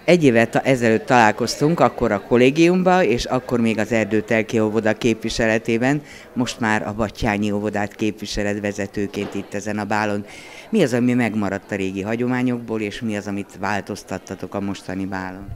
Egy évet ezelőtt találkoztunk, akkor a kollégiumban, és akkor még az Erdőtelki óvoda képviseletében, most már a Batthyány óvodát képviseled vezetőként itt ezen a bálon. Mi az, ami megmaradt a régi hagyományokból, és mi az, amit változtattatok a mostani bálon?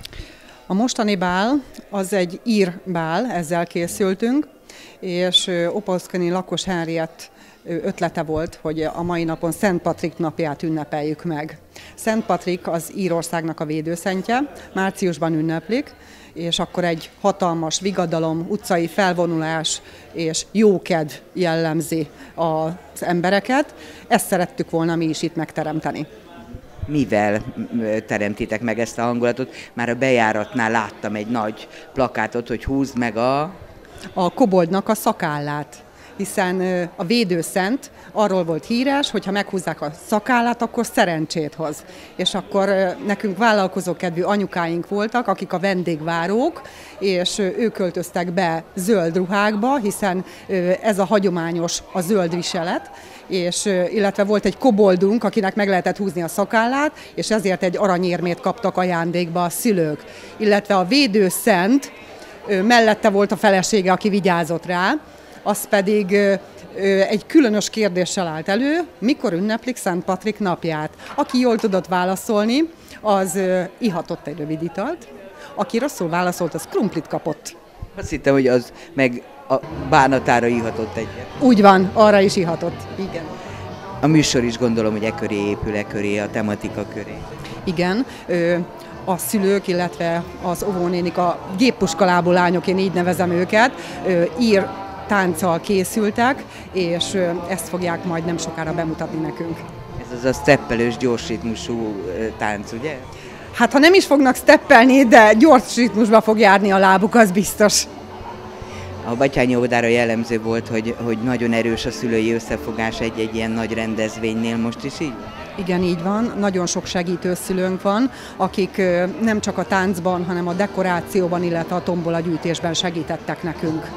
A mostani bál az egy ír bál, ezzel készültünk, és Opolszkani lakos Henriett ötlete volt, hogy a mai napon Szent Patrik napját ünnepeljük meg. Szent Patrik az Írországnak a védőszentje, márciusban ünneplik, és akkor egy hatalmas vigadalom, utcai felvonulás és jókedv jellemzi az embereket. Ezt szerettük volna mi is itt megteremteni. Mivel teremtitek meg ezt a hangulatot? Már a bejáratnál láttam egy nagy plakátot, hogy húzd meg a koboldnak a szakállát, hiszen a védőszent arról volt híres, hogy ha meghúzzák a szakállát, akkor szerencsét hoz. És akkor nekünk vállalkozókedvű anyukáink voltak, akik a vendégvárók, és ők költöztek be zöld ruhákba, hiszen ez a hagyományos a zöld viselet, és illetve volt egy koboldunk, akinek meg lehetett húzni a szakállát, és ezért egy aranyérmét kaptak ajándékba a szülők. Illetve a védőszent mellette volt a felesége, aki vigyázott rá, az pedig egy különös kérdéssel állt elő, mikor ünneplik Szent Patrik napját. Aki jól tudott válaszolni, az ihatott egy rövid italt, aki rosszul válaszolt, az krumplit kapott. Azt hittem, hogy az meg a bánatára ihatott egyet. Úgy van, arra is ihatott, igen. A műsor is gondolom, hogy köré épül, köré, a tematika köré. Igen, a szülők, illetve az óvónénik, a géppuskalábú lányok, én így nevezem őket, ír tánccal készültek, és ezt fogják majd nem sokára bemutatni nekünk. Ez az a steppelős, gyors ritmusú tánc, ugye? Hát ha nem is fognak steppelni, de gyors ritmusba fog járni a lábuk, az biztos. A Batthyány óvodára jellemző volt, hogy nagyon erős a szülői összefogás egy ilyen nagy rendezvénynél, most is így? Igen, így van. Nagyon sok segítőszülőnk van, akik nem csak a táncban, hanem a dekorációban, illetve a tombolagyűjtésben segítettek nekünk.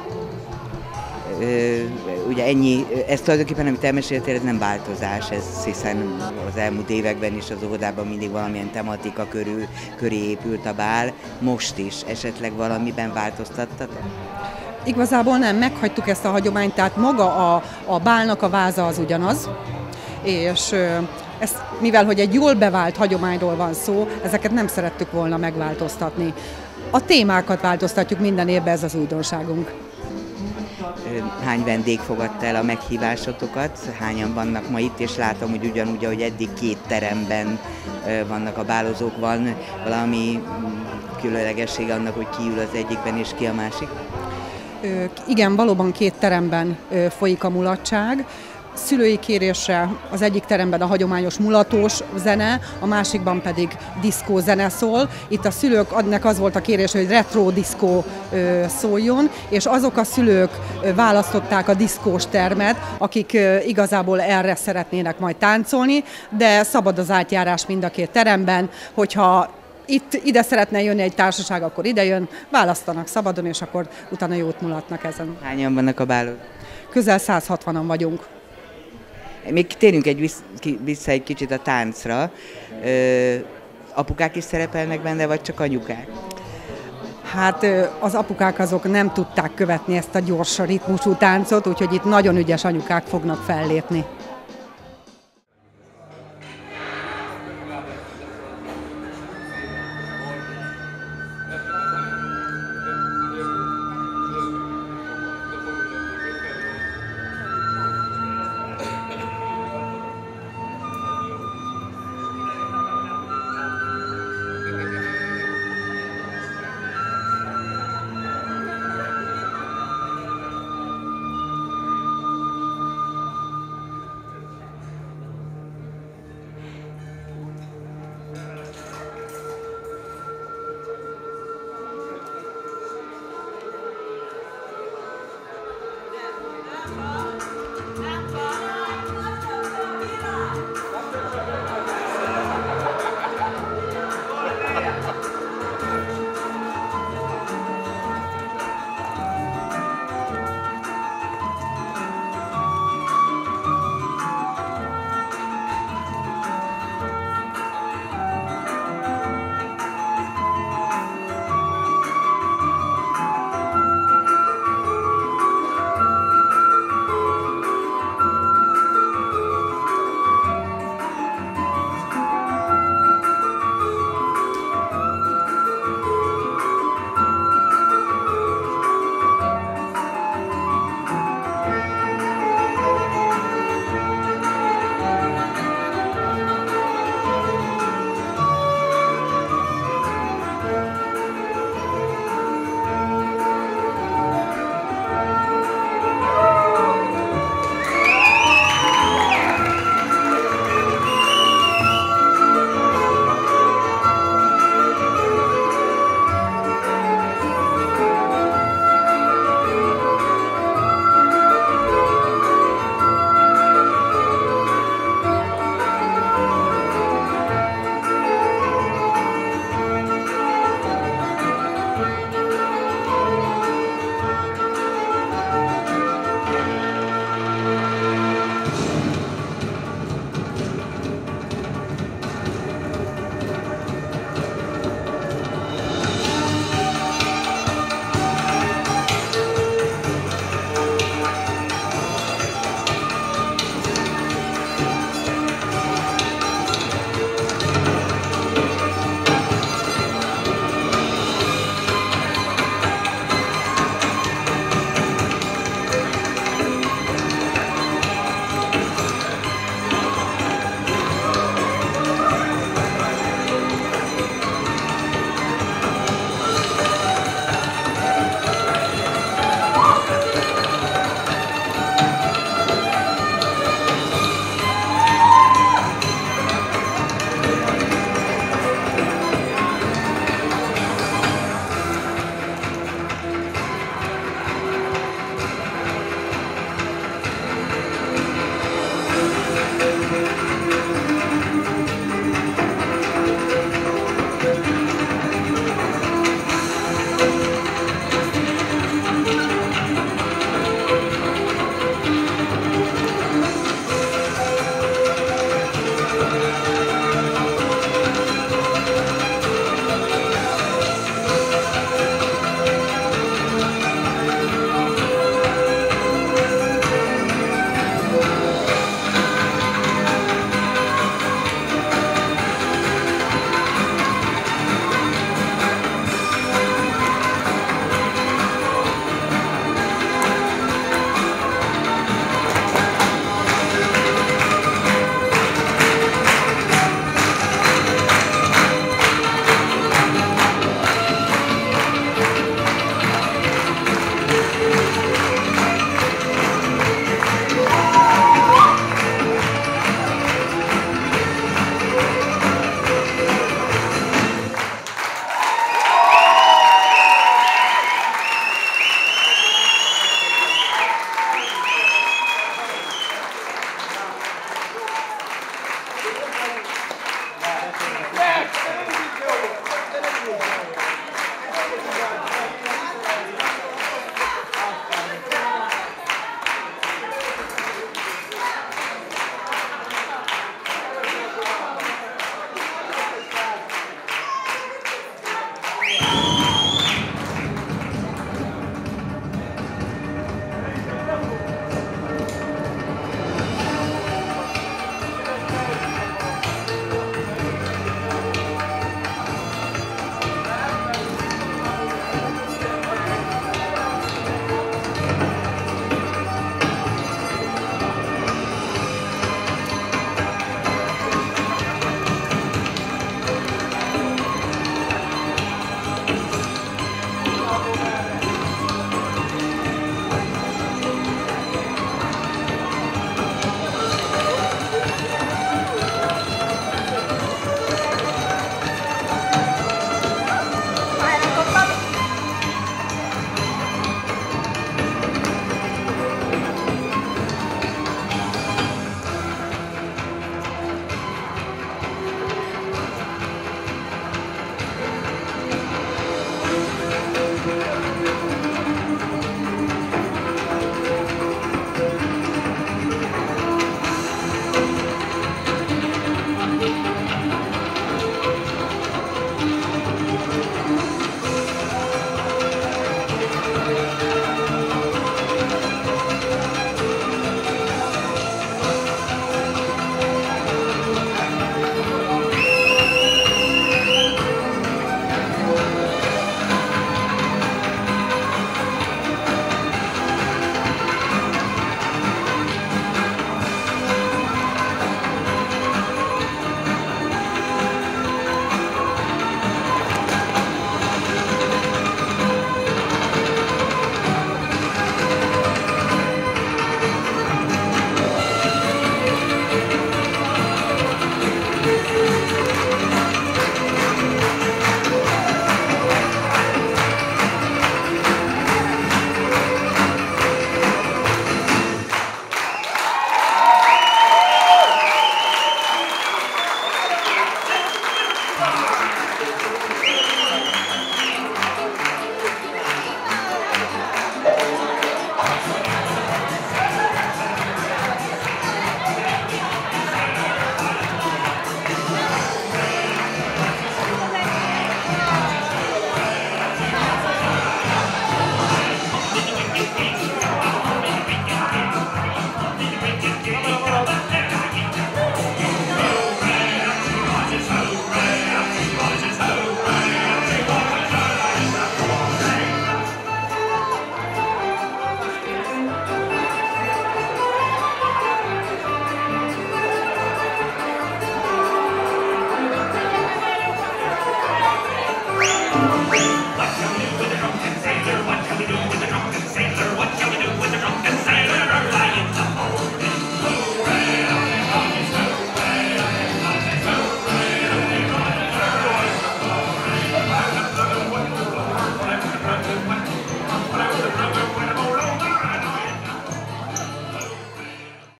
Ugye ennyi, ez tulajdonképpen, amit elmeséltél, ez nem változás, hiszen az elmúlt években is az óvodában mindig valamilyen tematika köré épült a bál, most is esetleg valamiben változtattatok? Igazából nem, meghagytuk ezt a hagyományt, tehát maga a bálnak a váza az ugyanaz, és ezt, mivel hogy egy jól bevált hagyományról van szó, ezeket nem szerettük volna megváltoztatni. A témákat változtatjuk minden évben, ez az újdonságunk. Hány vendég fogadta el a meghívásotokat? Hányan vannak ma itt, és látom, hogy ugyanúgy, ahogy eddig 2 teremben vannak a bálozók, van valami különlegessége annak, hogy ki ül az egyikben és ki a másik? Igen, valóban 2 teremben folyik a mulatság. Szülői kérésre az egyik teremben a hagyományos mulatós zene, a másikban pedig diszkó zene szól. Itt a szülőknek az volt a kérés, hogy retro diszkó szóljon, és azok a szülők választották a diszkós termet, akik igazából erre szeretnének majd táncolni, de szabad az átjárás mind a 2 teremben, hogyha ide szeretne jönni egy társaság, akkor ide jön, választanak szabadon, és akkor utána jót mulatnak ezen. Hányan vannak a bálon? Közel 160-an vagyunk. Még térjünk vissza egy kicsit a táncra. Apukák is szerepelnek benne, vagy csak anyukák? Hát az apukák azok nem tudták követni ezt a gyors ritmusú táncot, úgyhogy itt nagyon ügyes anyukák fognak fellépni.